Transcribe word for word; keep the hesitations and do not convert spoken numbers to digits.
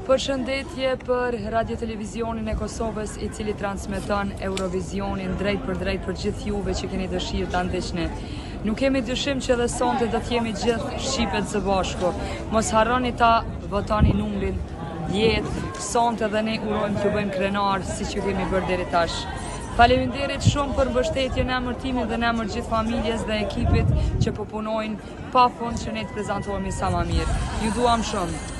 Përshëndetje për Radio Televizionin e Kosovës, i cili transmeton Eurovisionin drejt për drejt për gjithë juve që keni dëshirë ta ndiqni. Nuk kemi dyshim që dhe sonte do të jemi gjithë shqipet së bashku. Mos harroni ta votoni numrin dhjetë, sonte dhe ne urojmë t'ju bëjmë krenar si që kemi bërë deri tash. Faleminderit shumë për mbështetjen në emër timin dhe në emër gjithë familjes dhe ekipit që po punojnë pa fund që ne të prezantohemi sa më mirë. Ju duam shumë.